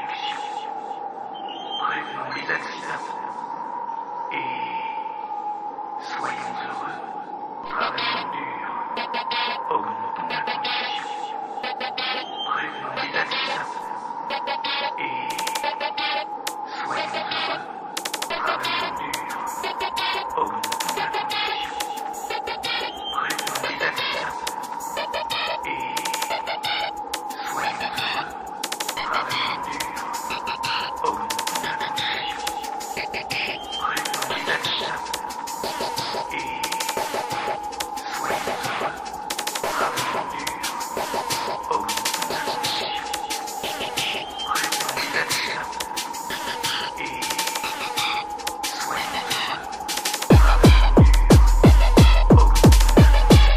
production. Prévenons les accidents et soyons heureux. Travaillons dur, augmentons la production. Prévenons les accidents et soyons heureux. Travaillons dur, augmentons la production. Prévenons les accidents et soyons heureux. Travaillons dur, augmentons la production. Prévenons les accidents et soyons heureux. Travaillons dur, augmentons la production. Prévenons les accidents et soyons heureux. Travaillons dur, augmentons la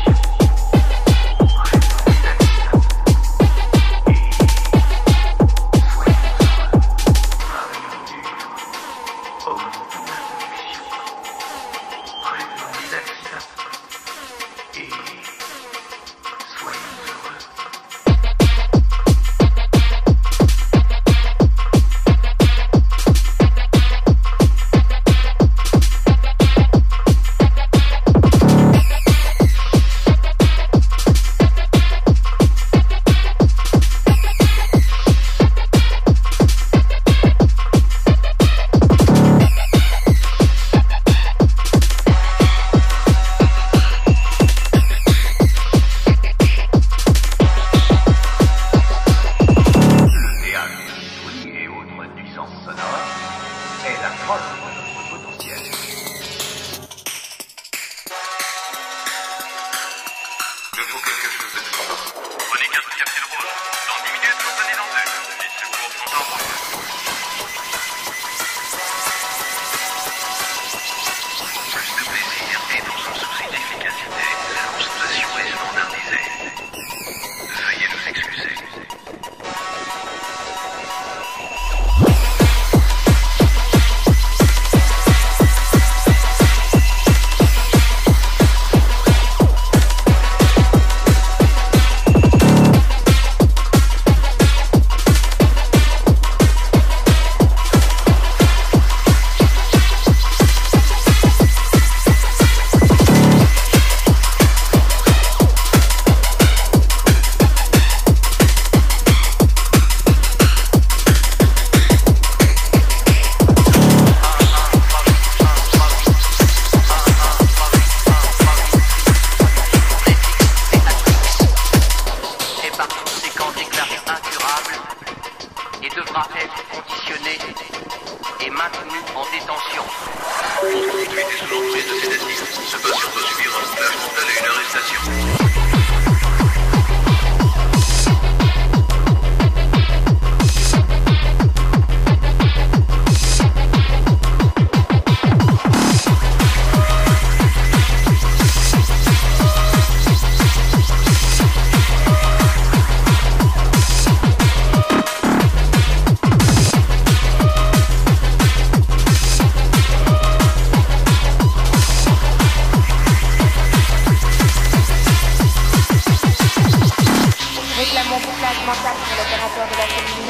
mental pour l'opérateur de la commune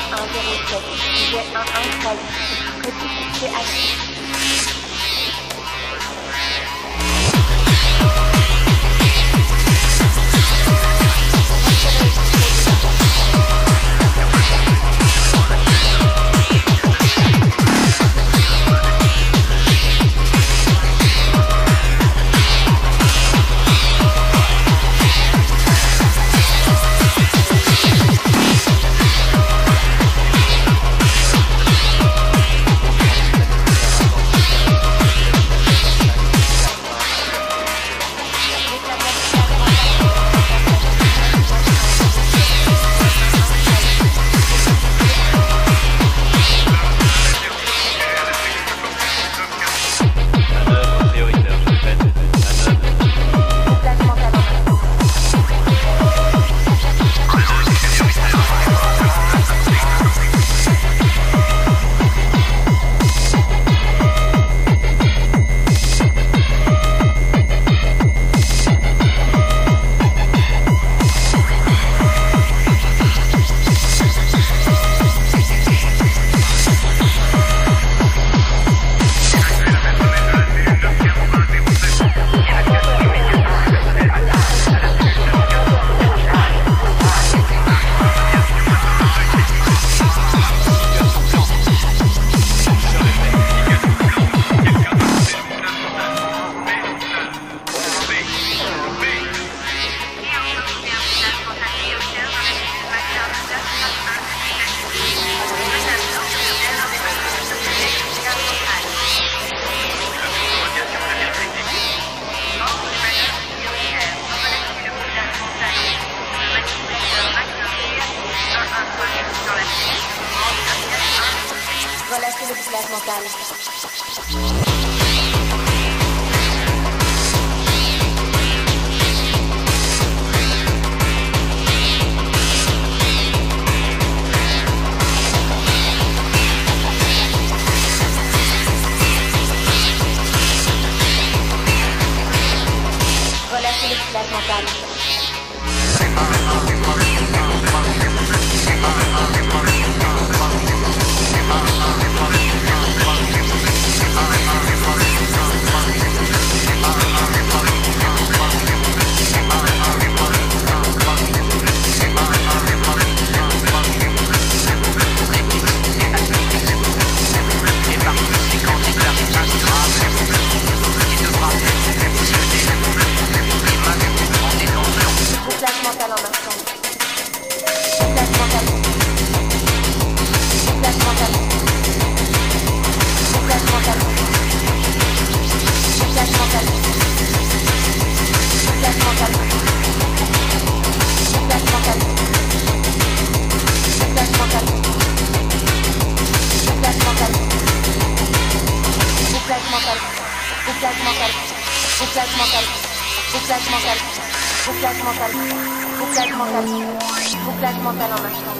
94107, sujet 1138, réplique THX. mentale. Relâchez le bouclage mental. Bouclage mental en instant. Bouclage mental. Bouclage mental. Bouclage mental. Bouclage mental. Bouclage mental. Bouclage mental. Bouclage mental. Bouclage mental. Bouclage mental. Bouclage mental. Bouclage mental. Bouclage mental. Bouclage mental. Bouclage mental. Bouclage mental en instant.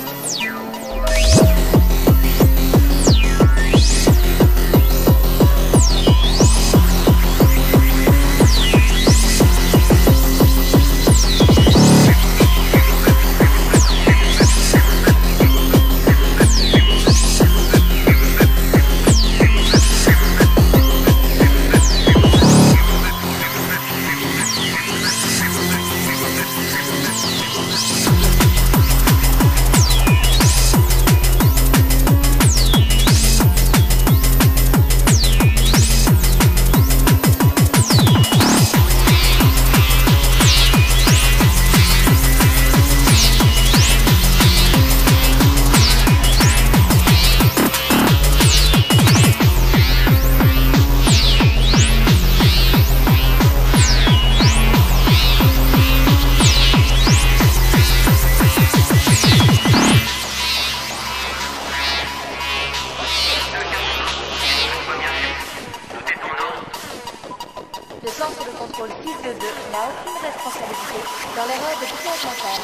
Le centre de contrôle 622 n'a aucune responsabilité dans l'erreur de bouclage mental.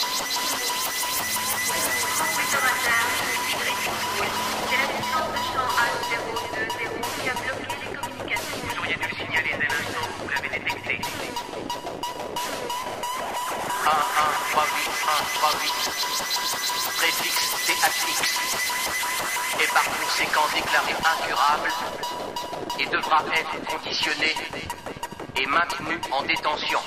Consommateur, c'est l'assistance de champ A020 qui a bloqué les communications. Vous auriez dû le signaler dès l'instant où vous l'avez détecté. 1138 préfixe THX est par conséquent déclaré incurable et devra être conditionné et maintenu en détention.